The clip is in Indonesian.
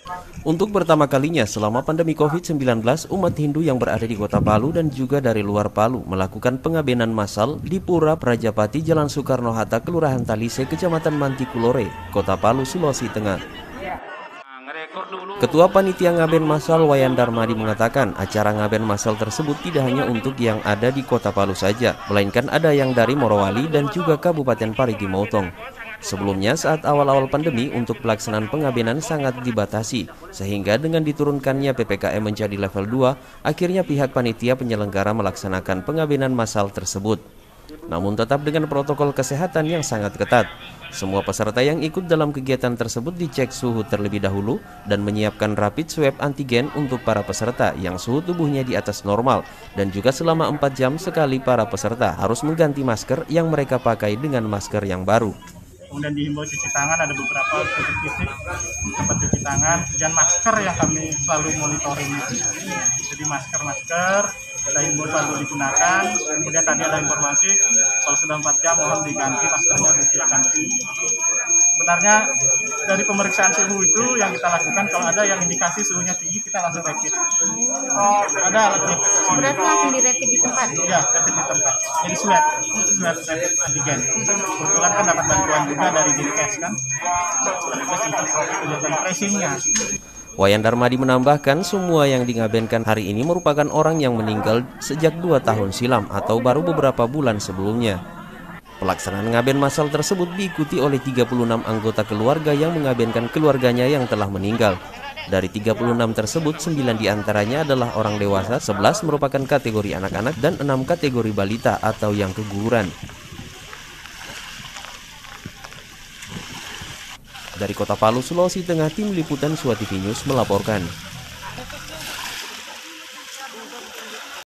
Untuk pertama kalinya selama pandemi COVID-19, umat Hindu yang berada di kota Palu dan juga dari luar Palu melakukan pengabenan massal di Pura Prajapati Jalan Soekarno-Hatta, Kelurahan Talise, Kecamatan Mantikulore, Kota Palu, Sulawesi Tengah. Ketua Panitia Ngaben Massal Wayan Darmadi mengatakan acara ngaben massal tersebut tidak hanya untuk yang ada di kota Palu saja, melainkan ada yang dari Morowali dan juga Kabupaten Parigi Motong. Sebelumnya saat awal-awal pandemi untuk pelaksanaan pengabenan sangat dibatasi, sehingga dengan diturunkannya PPKM menjadi level 2, akhirnya pihak panitia penyelenggara melaksanakan pengabenan massal tersebut. Namun tetap dengan protokol kesehatan yang sangat ketat. Semua peserta yang ikut dalam kegiatan tersebut dicek suhu terlebih dahulu dan menyiapkan rapid swab antigen untuk para peserta yang suhu tubuhnya di atas normal, dan juga selama 4 jam sekali para peserta harus mengganti masker yang mereka pakai dengan masker yang baru. Kemudian dihimbau cuci tangan, ada beberapa titik-titik tempat cuci tangan, dan masker yang kami selalu monitoring. Jadi masker kita himbau selalu digunakan. Kemudian tadi ada informasi kalau sudah 4 jam mohon diganti maskernya, disediakan di sini. Sebenarnya dari pemeriksaan suhu itu yang kita lakukan, kalau ada yang indikasi suhunya tinggi kita langsung rapid. Ada alatnya. Berarti langsung dirapid di tempat? Iya, rapid di tempat. Jadi swab rapid antigen. Kebetulan kan dapat bantuan juga dari Dinkes kan. Sekaligus untuk kegiatan tracingnya. Wayan Darmadi menambahkan semua yang dingabenkan hari ini merupakan orang yang meninggal sejak 2 tahun silam atau baru beberapa bulan sebelumnya. Pelaksanaan ngaben massal tersebut diikuti oleh 36 anggota keluarga yang mengabenkan keluarganya yang telah meninggal. Dari 36 tersebut, 9 diantaranya adalah orang dewasa, 11 merupakan kategori anak-anak, dan 6 kategori balita atau yang keguguran. Dari Kota Palu, Sulawesi Tengah, Tim Liputan Sua TV News melaporkan.